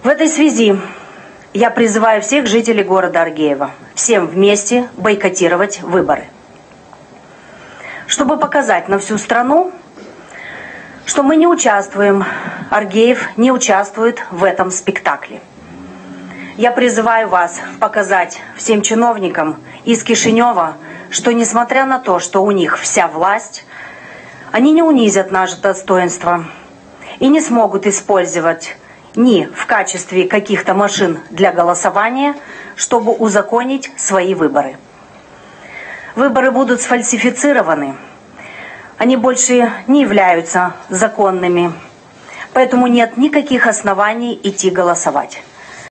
В этой связи я призываю всех жителей города Аргеева всем вместе бойкотировать выборы, чтобы показать на всю страну, что мы не участвуем, Аргеев не участвует в этом спектакле. Я призываю вас показать всем чиновникам из Кишинева, что несмотря на то, что у них вся власть, они не унизят наше достоинство и не смогут использовать ни в качестве каких-то машин для голосования, чтобы узаконить свои выборы. Выборы будут сфальсифицированы, они больше не являются законными, поэтому нет никаких оснований идти голосовать.